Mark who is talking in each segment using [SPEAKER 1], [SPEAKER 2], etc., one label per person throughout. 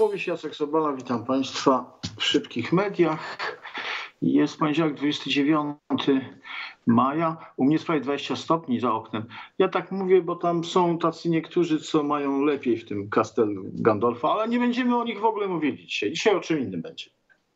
[SPEAKER 1] Pawłowicz, Jacek Sobala, witam Państwa w szybkich mediach. Jest poniedziałek 29 maja, u mnie jest prawie 20 stopni za oknem. Ja tak mówię, bo tam są tacy niektórzy, co mają lepiej w tym Castellu Gandolfa, ale nie będziemy o nich w ogóle mówić dzisiaj. Dzisiaj o czym innym będzie.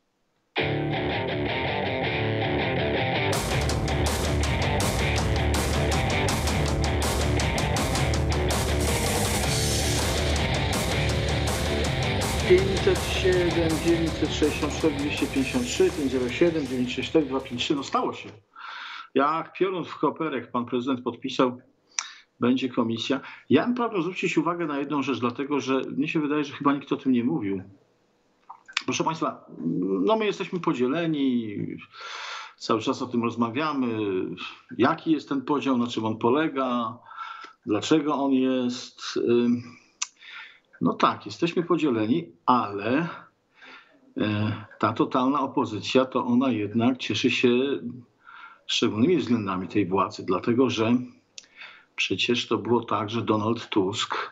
[SPEAKER 1] Pięćset 964 253 507 964 253. No stało się. Jak piorun w koperek pan prezydent podpisał, będzie komisja. Ja bym pragnął zwrócić uwagę na jedną rzecz, dlatego że mnie się wydaje, że chyba nikt o tym nie mówił. Proszę Państwa, no my jesteśmy podzieleni, cały czas o tym rozmawiamy. Jaki jest ten podział, na czym on polega, dlaczego on jest. No tak, jesteśmy podzieleni, ale ta totalna opozycja, to ona jednak cieszy się szczególnymi względami tej władzy, dlatego że przecież to było tak, że Donald Tusk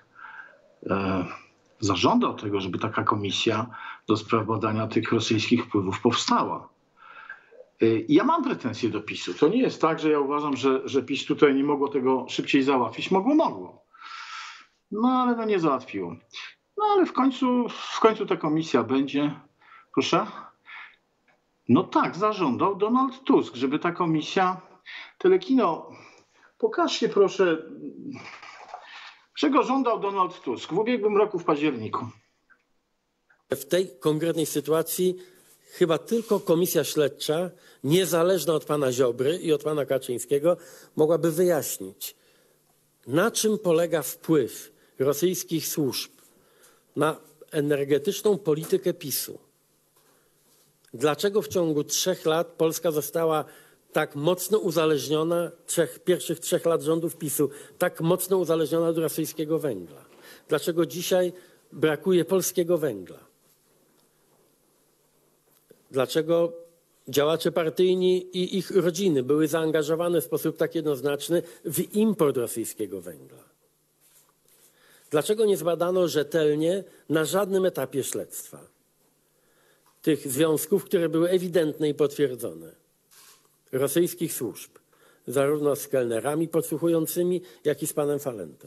[SPEAKER 1] zażądał tego, żeby taka komisja do spraw badania tych rosyjskich wpływów powstała. Ja mam pretensje do PiS-u. To nie jest tak, że ja uważam, że PiS tutaj nie mogło tego szybciej załatwić. Mogło. No ale no nie załatwiło. No ale w końcu ta komisja będzie. Proszę? No tak, zażądał Donald Tusk, żeby ta komisja. Telekino, pokażcie proszę, czego żądał Donald Tusk w ubiegłym roku w październiku.
[SPEAKER 2] W tej konkretnej sytuacji chyba tylko komisja śledcza, niezależna od pana Ziobry i od pana Kaczyńskiego, mogłaby wyjaśnić, na czym polega wpływ rosyjskich służb na energetyczną politykę PiS-u. Dlaczego w ciągu 3 lat Polska została tak mocno uzależniona, pierwszych 3 lat rządów PiS-u, tak mocno uzależniona od rosyjskiego węgla? Dlaczego dzisiaj brakuje polskiego węgla? Dlaczego działacze partyjni i ich rodziny były zaangażowane w sposób tak jednoznaczny w import rosyjskiego węgla? Dlaczego nie zbadano rzetelnie na żadnym etapie śledztwa tych związków, które były ewidentne i potwierdzone, rosyjskich służb, zarówno z kelnerami podsłuchującymi, jak i z panem Falentą?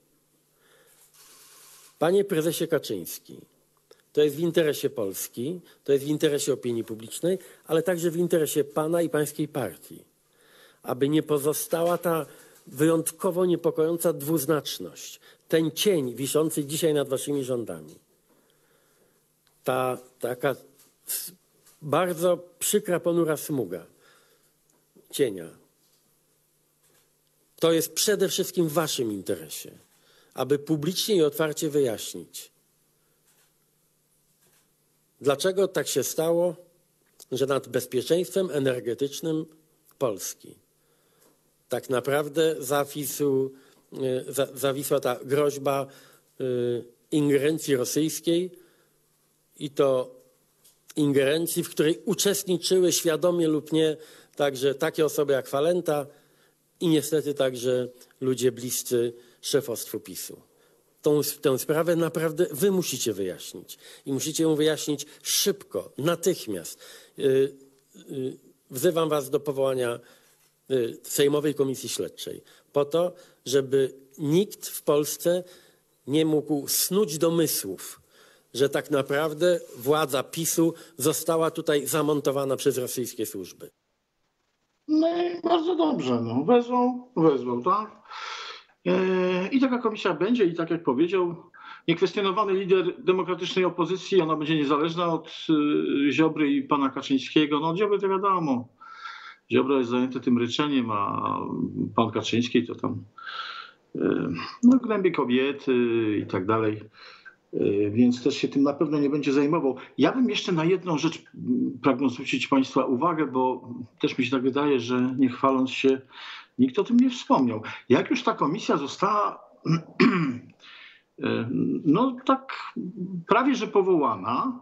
[SPEAKER 2] Panie prezesie Kaczyński, to jest w interesie Polski, to jest w interesie opinii publicznej, ale także w interesie pana i pańskiej partii, aby nie pozostała ta wyjątkowo niepokojąca dwuznaczność, ten cień wiszący dzisiaj nad waszymi rządami. Ta taka bardzo przykra, ponura smuga cienia. To jest przede wszystkim w waszym interesie, aby publicznie i otwarcie wyjaśnić, dlaczego tak się stało, że nad bezpieczeństwem energetycznym Polski tak naprawdę zawisła ta groźba ingerencji rosyjskiej i to ingerencji, w której uczestniczyły świadomie lub nie także takie osoby jak Falenta i niestety także ludzie bliscy szefostwu PiS-u. Tę sprawę naprawdę wy musicie wyjaśnić i musicie ją wyjaśnić szybko, natychmiast. Wzywam was do powołania Sejmowej Komisji Śledczej po to, żeby nikt w Polsce nie mógł snuć domysłów, że tak naprawdę władza PiS-u została tutaj zamontowana przez rosyjskie służby.
[SPEAKER 1] No i bardzo dobrze, no wezwał, tak? I taka komisja będzie i tak jak powiedział, niekwestionowany lider demokratycznej opozycji, ona będzie niezależna od Ziobry i pana Kaczyńskiego. No od Ziobry to wiadomo. Ziobro jest zajęty tym ryczeniem, a pan Kaczyński to tam gnębi kobiety i tak dalej. Więc też się tym na pewno nie będzie zajmował. Ja bym jeszcze na jedną rzecz pragnął zwrócić państwa uwagę, bo też mi się tak wydaje, że nie chwaląc się, nikt o tym nie wspomniał. Jak już ta komisja została no tak prawie że powołana,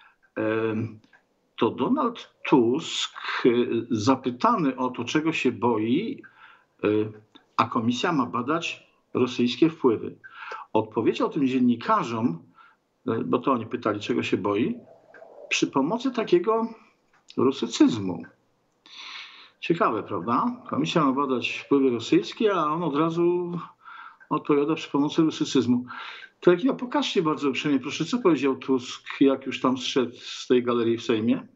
[SPEAKER 1] to Donald Tusk, zapytany o to, czego się boi, a komisja ma badać rosyjskie wpływy, odpowiedział tym dziennikarzom, bo to oni pytali, czego się boi, przy pomocy takiego rusycyzmu. Ciekawe, prawda? Komisja ma badać wpływy rosyjskie, a on od razu odpowiada przy pomocy rusycyzmu. To jak pokażcie bardzo uprzejmie, proszę, co powiedział Tusk, jak już tam zszedł z tej galerii w Sejmie?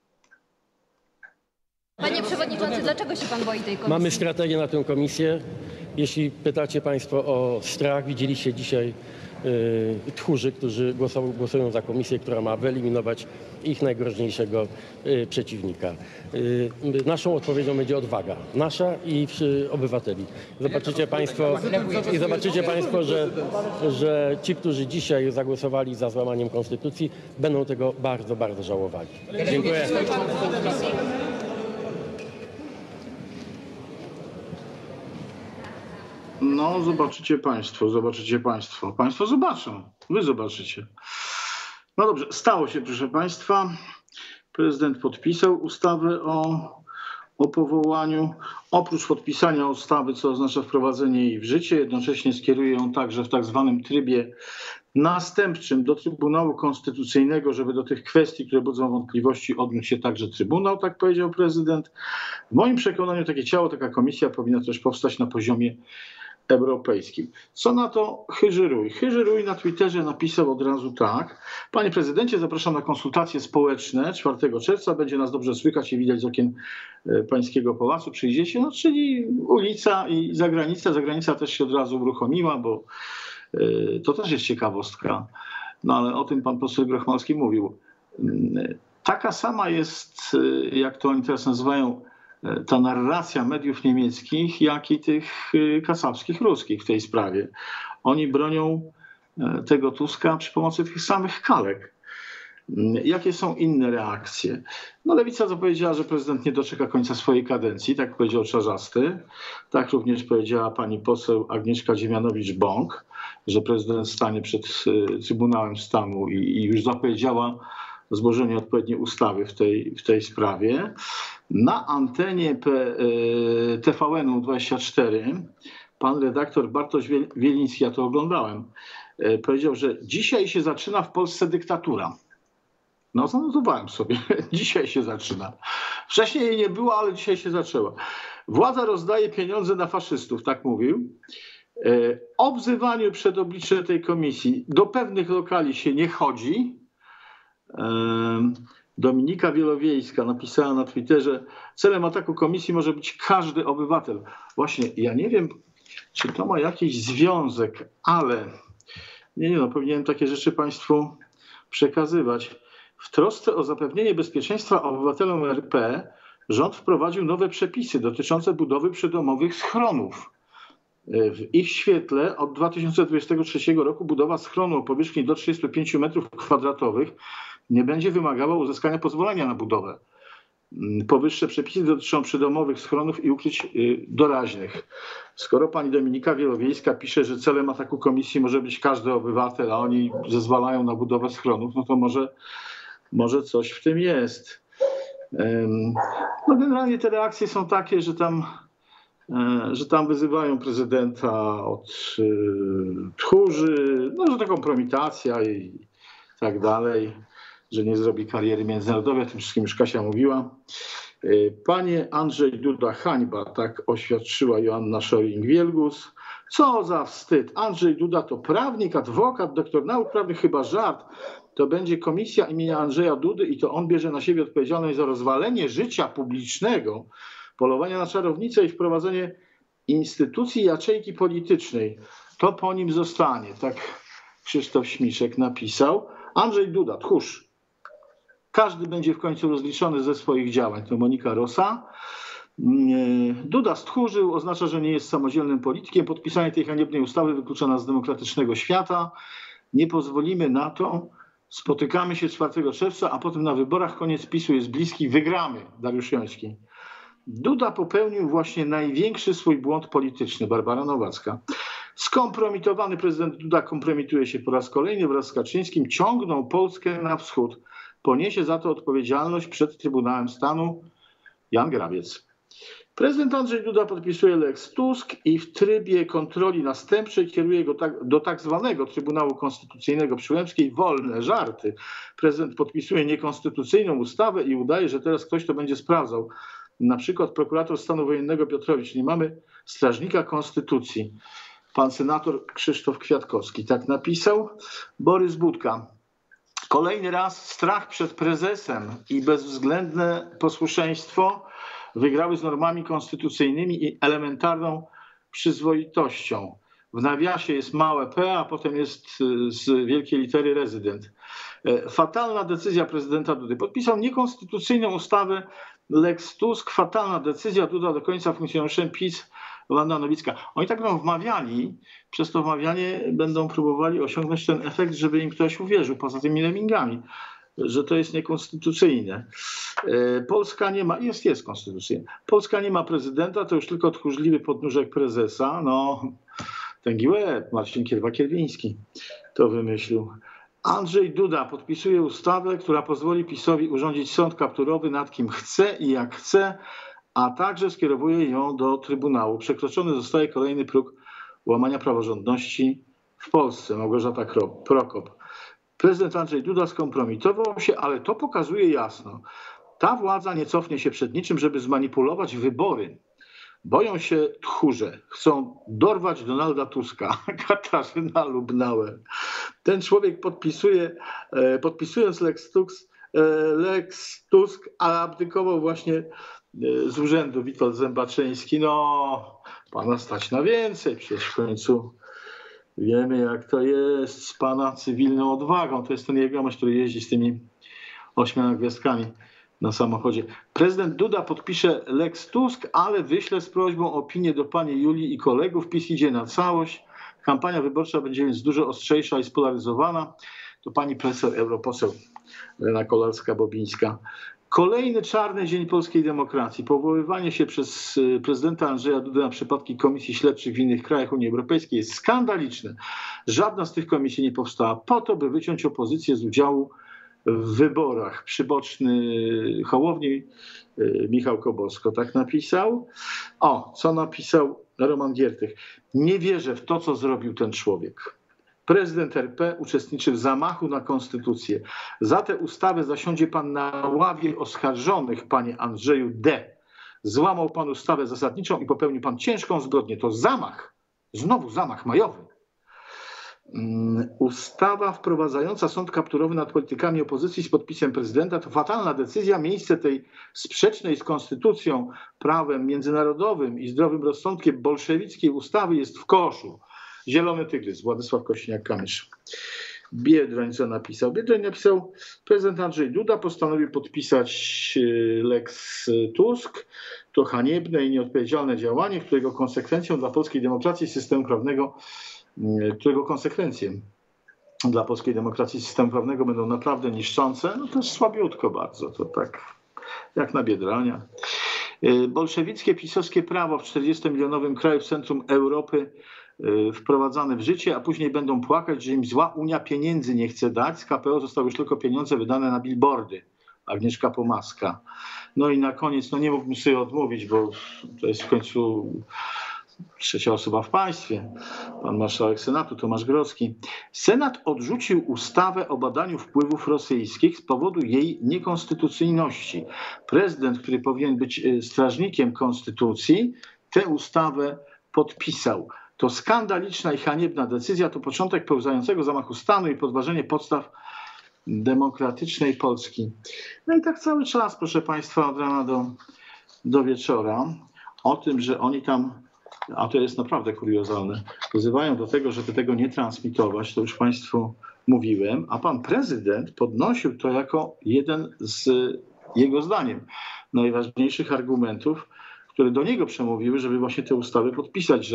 [SPEAKER 3] Panie Przewodniczący, dlaczego się Pan boi tej komisji?
[SPEAKER 2] Mamy strategię na tę komisję. Jeśli pytacie Państwo o strach, widzieliście dzisiaj tchórzy, którzy głosują za komisję, która ma wyeliminować ich najgroźniejszego przeciwnika. Naszą odpowiedzią będzie odwaga. Nasza i obywateli. Zobaczycie Państwo, że ci, którzy dzisiaj zagłosowali za złamaniem konstytucji, będą tego bardzo, bardzo żałowali. Dziękuję.
[SPEAKER 1] No, zobaczycie Państwo. Państwo zobaczą. Wy zobaczycie. No dobrze, stało się, proszę Państwa. Prezydent podpisał ustawę o powołaniu. Oprócz podpisania ustawy, co oznacza wprowadzenie jej w życie, jednocześnie skieruje ją także w tak zwanym trybie następczym do Trybunału Konstytucyjnego, żeby do tych kwestii, które budzą wątpliwości, odniósł się także Trybunał, tak powiedział prezydent. W moim przekonaniu takie ciało, taka komisja powinna też powstać na poziomie europejskim. Co na to Chyży Rój? Chyży Rój na Twitterze napisał od razu tak. Panie prezydencie, zapraszam na konsultacje społeczne 4 czerwca. Będzie nas dobrze słychać i widać z okien pańskiego pałacu. Przyjdziecie, no, czyli ulica i zagranica. Zagranica też się od razu uruchomiła, bo to też jest ciekawostka. No ale o tym pan poseł Grochmalski mówił. Taka sama jest, jak to oni teraz nazywają, ta narracja mediów niemieckich, jak i tych kasapskich ruskich w tej sprawie. Oni bronią tego Tuska przy pomocy tych samych kalek. Jakie są inne reakcje? No Lewica zapowiedziała, że prezydent nie doczeka końca swojej kadencji, tak powiedział Czarzasty. Tak również powiedziała pani poseł Agnieszka Dziemianowicz-Bąk, że prezydent stanie przed Trybunałem Stanu i już zapowiedziała złożenie odpowiedniej ustawy w tej sprawie. Na antenie TVN-u 24 pan redaktor Bartosz Wieliński, ja to oglądałem, powiedział, że dzisiaj się zaczyna w Polsce dyktatura. No zanotowałem sobie, dzisiaj się zaczyna. Wcześniej jej nie było, ale dzisiaj się zaczęła. Władza rozdaje pieniądze na faszystów, tak mówił. O wzywaniu przed oblicze tej komisji do pewnych lokali się nie chodzi. Dominika Wielowiejska napisała na Twitterze, celem ataku komisji może być każdy obywatel. Właśnie, ja nie wiem, czy to ma jakiś związek, ale powinienem takie rzeczy Państwu przekazywać. W trosce o zapewnienie bezpieczeństwa obywatelom RP rząd wprowadził nowe przepisy dotyczące budowy przydomowych schronów. W ich świetle od 2023 roku budowa schronu o powierzchni do 35 m2 nie będzie wymagała uzyskania pozwolenia na budowę. Powyższe przepisy dotyczą przydomowych schronów i ukryć doraźnych. Skoro pani Dominika Wielowiejska pisze, że celem ataku komisji może być każdy obywatel, a oni zezwalają na budowę schronów, no to może coś w tym jest. No generalnie te reakcje są takie, że tam wyzywają prezydenta od tchórzy, no, że to kompromitacja i tak dalej, że nie zrobi kariery międzynarodowej, o tym wszystkim już Kasia mówiła. Panie Andrzej Duda, hańba, tak oświadczyła Joanna Scheuring-Wielgus. Co za wstyd. Andrzej Duda to prawnik, adwokat, doktor nauk prawnych, chyba żart. To będzie komisja imienia Andrzeja Dudy i to on bierze na siebie odpowiedzialność za rozwalenie życia publicznego, polowania na czarownicę i wprowadzenie instytucji jaczejki politycznej. To po nim zostanie, tak Krzysztof Śmiszek napisał. Andrzej Duda, tchórz. Każdy będzie w końcu rozliczony ze swoich działań. To Monika Rosa. Duda stchórzył, oznacza, że nie jest samodzielnym politykiem. Podpisanie tej haniebnej ustawy wyklucza nas z demokratycznego świata. Nie pozwolimy na to. Spotykamy się 4 czerwca, a potem na wyborach koniec PiS-u jest bliski. Wygramy. Dariusz Joński. Duda popełnił właśnie największy swój błąd polityczny. Barbara Nowacka. Skompromitowany prezydent Duda kompromituje się po raz kolejny wraz z Kaczyńskim. Ciągną Polskę na wschód. Poniesie za to odpowiedzialność przed Trybunałem Stanu Jan Grabiec. Prezydent Andrzej Duda podpisuje Lex Tusk i w trybie kontroli następczej kieruje go do tak zwanego Trybunału Konstytucyjnego przy Łęckiej. Wolne żarty. Prezydent podpisuje niekonstytucyjną ustawę i udaje, że teraz ktoś to będzie sprawdzał. Na przykład prokurator stanu wojennego Piotrowicz, czyli mamy strażnika konstytucji. Pan senator Krzysztof Kwiatkowski tak napisał. Borys Budka. Kolejny raz strach przed prezesem i bezwzględne posłuszeństwo wygrały z normami konstytucyjnymi i elementarną przyzwoitością. W nawiasie jest małe p, a potem jest z wielkiej litery rezydent. Fatalna decyzja prezydenta Dudy. Podpisał niekonstytucyjną ustawę Lex Tusk. Fatalna decyzja. Duda do końca funkcjonariuszem PiS. Wanda Nowicka. Oni tak będą wmawiali, przez to wmawianie będą próbowali osiągnąć ten efekt, żeby im ktoś uwierzył, poza tymi lemmingami, że to jest niekonstytucyjne. Polska nie ma, jest konstytucyjne. Polska nie ma prezydenta, to już tylko tchórzliwy podnóżek prezesa. No, tęgi łeb, Marcin Kierwa-Kierwiński to wymyślił. Andrzej Duda podpisuje ustawę, która pozwoli PiS-owi urządzić sąd kapturowy nad kim chce i jak chce, a także skierowuje ją do Trybunału. Przekroczony zostaje kolejny próg łamania praworządności w Polsce. Małgorzata Prokop. Prezydent Andrzej Duda skompromitował się, ale to pokazuje jasno. Ta władza nie cofnie się przed niczym, żeby zmanipulować wybory. Boją się tchórze. Chcą dorwać Donalda Tuska. Katarzyna Lubnauer. Ten człowiek podpisując Lex Tusk, ale abdykował właśnie z urzędu. Witold Zębaczyński. No, pana stać na więcej. Przecież w końcu wiemy, jak to jest z pana cywilną odwagą. To jest ten jegomość, który jeździ z tymi 8 gwiazdkami na samochodzie. Prezydent Duda podpisze Lex Tusk, ale wyśle z prośbą o opinię do pani Julii i kolegów. PiS idzie na całość. Kampania wyborcza będzie więc dużo ostrzejsza i spolaryzowana. To pani profesor, europoseł Lena Kolarska-Bobińska. Kolejny czarny dzień polskiej demokracji. Powoływanie się przez prezydenta Andrzeja Dudę na przypadki komisji śledczych w innych krajach Unii Europejskiej jest skandaliczne. Żadna z tych komisji nie powstała po to, by wyciąć opozycję z udziału w wyborach. Przyboczny Hołowni, Michał Kobosko tak napisał. O, co napisał Roman Giertych. Nie wierzę w to, co zrobił ten człowiek. Prezydent RP uczestniczy w zamachu na konstytucję. Za tę ustawę zasiądzie pan na ławie oskarżonych, panie Andrzeju D. Złamał pan ustawę zasadniczą i popełnił pan ciężką zbrodnię. To zamach. Znowu zamach majowy. Ustawa wprowadzająca sąd kapturowy nad politykami opozycji z podpisem prezydenta to fatalna decyzja. Miejsce tej sprzecznej z konstytucją, prawem międzynarodowym i zdrowym rozsądkiem bolszewickiej ustawy jest w koszu. Zielony tygrys, Władysław Kośniak-Kamysz. Biedroń co napisał? Biedroń napisał, prezydent Andrzej Duda postanowił podpisać Lex Tusk. To haniebne i nieodpowiedzialne działanie, którego konsekwencją dla polskiej demokracji systemu prawnego, będą naprawdę niszczące. No to jest słabiutko bardzo, to tak jak na Biedronia. Bolszewickie, pisowskie prawo w 40-milionowym kraju w centrum Europy wprowadzane w życie, a później będą płakać, że im zła Unia pieniędzy nie chce dać. Z KPO zostały już tylko pieniądze wydane na billboardy. Agnieszka Pomaska. No i na koniec, no nie mógłbym sobie odmówić, bo to jest w końcu trzecia osoba w państwie. Pan marszałek Senatu Tomasz Grodzki. Senat odrzucił ustawę o badaniu wpływów rosyjskich z powodu jej niekonstytucyjności. Prezydent, który powinien być strażnikiem konstytucji, tę ustawę podpisał. To skandaliczna i haniebna decyzja, to początek pełzającego zamachu stanu i podważenie podstaw demokratycznej Polski. No i tak cały czas, proszę państwa, od rana do wieczora o tym, że oni tam, a to jest naprawdę kuriozalne, wzywają do tego, żeby tego nie transmitować, to już państwu mówiłem, a pan prezydent podnosił to jako jeden z jego zdaniem najważniejszych argumentów, które do niego przemówiły, żeby właśnie tę ustawę podpisać,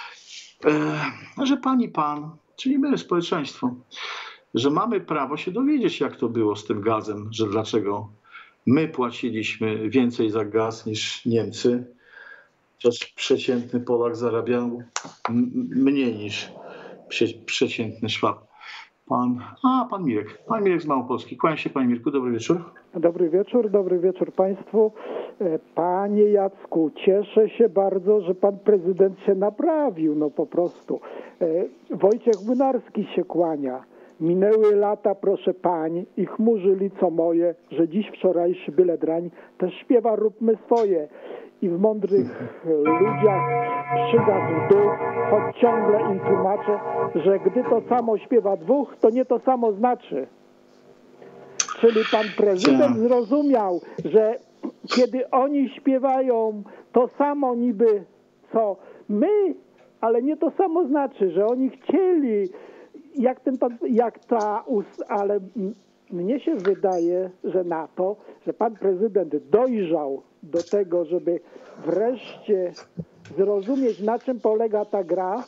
[SPEAKER 1] że pani, pan, czyli my, społeczeństwo, że mamy prawo się dowiedzieć, jak to było z tym gazem, że dlaczego my płaciliśmy więcej za gaz niż Niemcy, chociaż przeciętny Polak zarabiał mniej niż przeciętny Szwab. Pan Mirek. Pan Mirek z Małopolski. Kłaniam się, panie Mirku. Dobry wieczór.
[SPEAKER 4] Dobry wieczór Państwu. Panie Jacku, cieszę się bardzo, że Pan Prezydent się naprawił, no po prostu. Wojciech Młynarski się kłania. Minęły lata, proszę pań, i chmurzy lico moje, że dziś wczorajszy byle drań, też śpiewa róbmy swoje. I w mądrych ludziach przygasł duch, choć ciągle im tłumaczę, że gdy to samo śpiewa dwóch, to nie to samo znaczy. Czyli pan prezydent zrozumiał, że kiedy oni śpiewają to samo niby co my, ale nie to samo znaczy, że oni chcieli, ale mnie się wydaje, że pan prezydent dojrzał do tego, żeby wreszcie zrozumieć, na czym polega ta gra.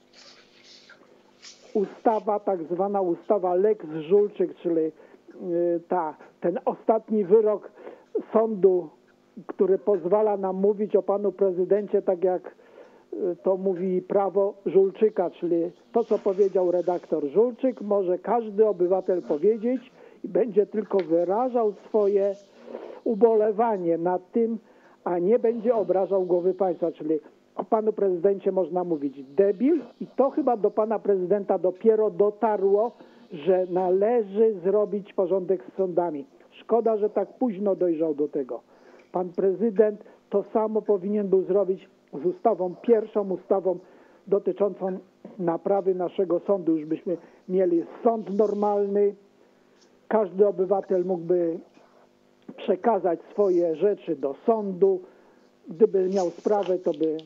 [SPEAKER 4] Ustawa, tak zwana ustawa Lex Żulczyk, czyli ten ostatni wyrok sądu, który pozwala nam mówić o panu prezydencie tak jak to mówi prawo Żulczyka, czyli to, co powiedział redaktor Żulczyk, może każdy obywatel powiedzieć i będzie tylko wyrażał swoje ubolewanie nad tym, a nie będzie obrażał głowy państwa, czyli o panu prezydencie można mówić debil i to chyba do pana prezydenta dopiero dotarło, że należy zrobić porządek z sądami. Szkoda, że tak późno dojrzał do tego. Pan prezydent to samo powinien był zrobić z ustawą, pierwszą ustawą dotyczącą naprawy naszego sądu. Już byśmy mieli sąd normalny, każdy obywatel mógłby przekazać swoje rzeczy do sądu. Gdyby miał sprawę, to by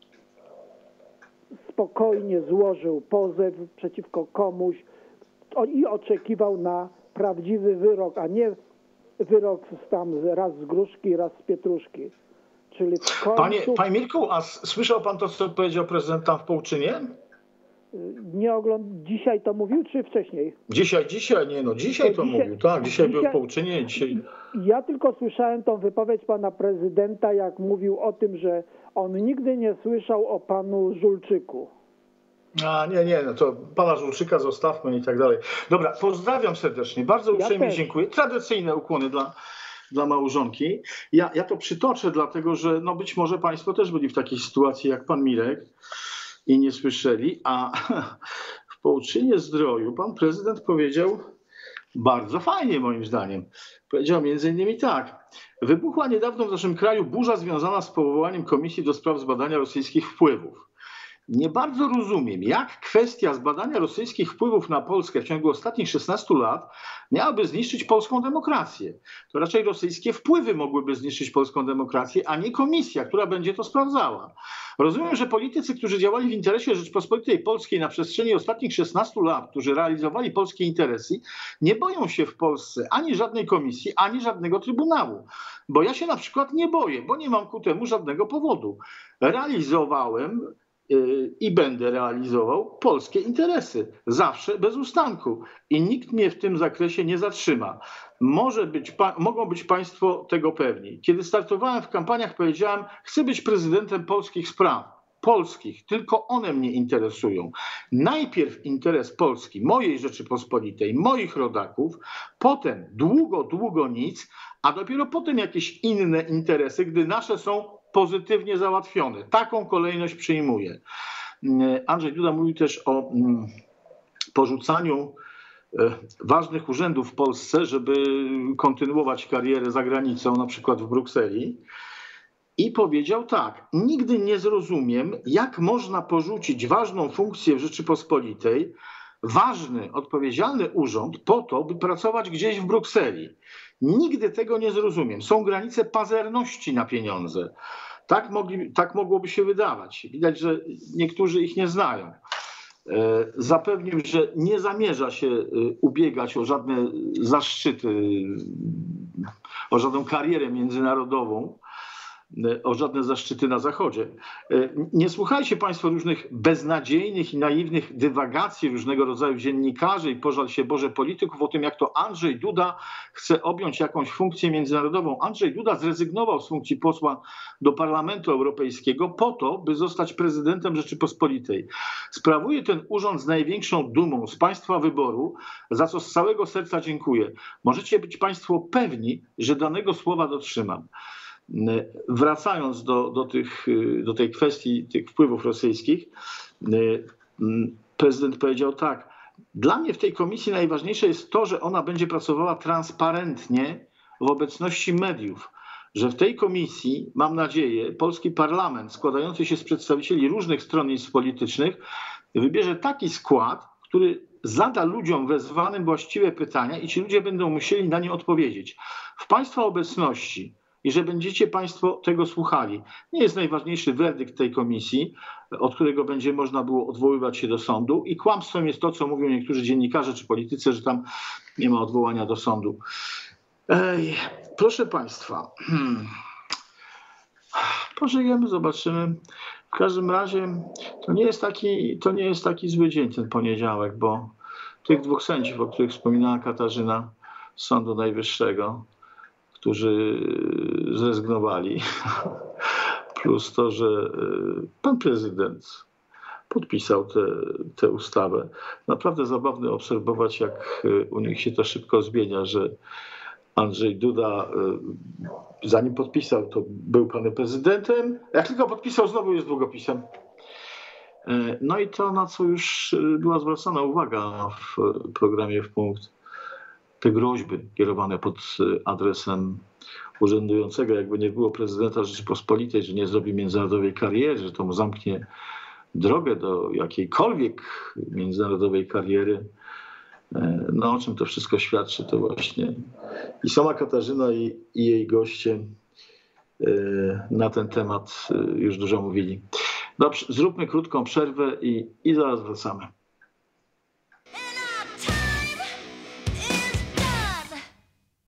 [SPEAKER 4] spokojnie złożył pozew przeciwko komuś i oczekiwał na prawdziwy wyrok, a nie wyrok tam raz z gruszki, raz z pietruszki. Czyli w końcu...
[SPEAKER 1] Panie Mirku, a słyszał pan to, co powiedział prezydent tam w Połczynie?
[SPEAKER 4] Dzisiaj to mówił, czy wcześniej? Dzisiaj
[SPEAKER 1] to mówił, tak. Dzisiaj był w Połczynie.
[SPEAKER 4] Ja tylko słyszałem tą wypowiedź pana prezydenta, jak mówił o tym, że on nigdy nie słyszał o panu Żulczyku.
[SPEAKER 1] Nie, no to pana Żulczyka zostawmy i tak dalej. Dobra, pozdrawiam serdecznie, bardzo uprzejmie dziękuję. Tradycyjne ukłony dla małżonki. Ja to przytoczę, dlatego że no być może państwo też byli w takiej sytuacji jak pan Mirek i nie słyszeli, a w Połczynie Zdroju pan prezydent powiedział bardzo fajnie moim zdaniem. Powiedział między innymi tak. Wybuchła niedawno w naszym kraju burza związana z powołaniem Komisji do spraw zbadania rosyjskich wpływów. Nie bardzo rozumiem, jak kwestia zbadania rosyjskich wpływów na Polskę w ciągu ostatnich 16 lat miałaby zniszczyć polską demokrację. To raczej rosyjskie wpływy mogłyby zniszczyć polską demokrację, a nie komisja, która będzie to sprawdzała. Rozumiem, że politycy, którzy działali w interesie Rzeczypospolitej Polskiej na przestrzeni ostatnich 16 lat, którzy realizowali polskie interesy, nie boją się w Polsce ani żadnej komisji, ani żadnego trybunału. Bo ja się na przykład nie boję, bo nie mam ku temu żadnego powodu. Realizowałem i będę realizował polskie interesy. Zawsze bez ustanku. I nikt mnie w tym zakresie nie zatrzyma. Mogą być państwo tego pewni. Kiedy startowałem w kampaniach, powiedziałem, chcę być prezydentem polskich spraw. Polskich. Tylko one mnie interesują. Najpierw interes Polski, mojej Rzeczypospolitej, moich rodaków, potem długo nic, a dopiero potem jakieś inne interesy, gdy nasze są pozytywnie załatwione. Taką kolejność przyjmuję. Andrzej Duda mówił też o porzucaniu ważnych urzędów w Polsce, żeby kontynuować karierę za granicą, na przykład w Brukseli. I powiedział tak, nigdy nie zrozumiem, jak można porzucić ważną funkcję w Rzeczypospolitej, ważny, odpowiedzialny urząd po to, by pracować gdzieś w Brukseli. Nigdy tego nie zrozumiem. Są granice pazerności na pieniądze. Tak mogłoby się wydawać. Widać, że niektórzy ich nie znają. Zapewnił, że nie zamierza się ubiegać o żadne zaszczyty, o żadną karierę międzynarodową, o żadne zaszczyty na Zachodzie. Nie słuchajcie Państwo różnych beznadziejnych i naiwnych dywagacji różnego rodzaju dziennikarzy i pożal się Boże polityków o tym, jak to Andrzej Duda chce objąć jakąś funkcję międzynarodową. Andrzej Duda zrezygnował z funkcji posła do Parlamentu Europejskiego po to, by zostać prezydentem Rzeczypospolitej. Sprawuje ten urząd z największą dumą z Państwa wyboru, za co z całego serca dziękuję. Możecie być Państwo pewni, że danego słowa dotrzymam. Wracając do tej kwestii tych wpływów rosyjskich, prezydent powiedział tak: dla mnie w tej komisji najważniejsze jest to, że ona będzie pracowała transparentnie w obecności mediów, że w tej komisji, mam nadzieję, polski parlament składający się z przedstawicieli różnych stronnictw politycznych wybierze taki skład, który zada ludziom wezwanym właściwe pytania i ci ludzie będą musieli na nie odpowiedzieć. W Państwa obecności i że będziecie Państwo tego słuchali. Nie jest najważniejszy werdykt tej komisji, od którego będzie można było odwoływać się do sądu, i kłamstwem jest to, co mówią niektórzy dziennikarze czy politycy, że tam nie ma odwołania do sądu. Proszę Państwa, pożyjemy, zobaczymy. W każdym razie to nie jest taki zły dzień ten poniedziałek, bo tych dwóch sędziów, o których wspominała Katarzyna z Sądu Najwyższego, którzy zrezygnowali, plus to, że pan prezydent podpisał tę ustawę. Naprawdę zabawne obserwować, jak u nich się to szybko zmienia, że Andrzej Duda, zanim podpisał, to był panem prezydentem, jak tylko podpisał, znowu jest długopisem. No i to, na co już była zwracana uwaga w programie W Punkt, te groźby kierowane pod adresem urzędującego, jakby nie było prezydenta Rzeczypospolitej, że nie zrobi międzynarodowej kariery, że to mu zamknie drogę do jakiejkolwiek międzynarodowej kariery. No o czym to wszystko świadczy, to właśnie i sama Katarzyna i jej goście na ten temat już dużo mówili. Dobrze, zróbmy krótką przerwę i zaraz wracamy.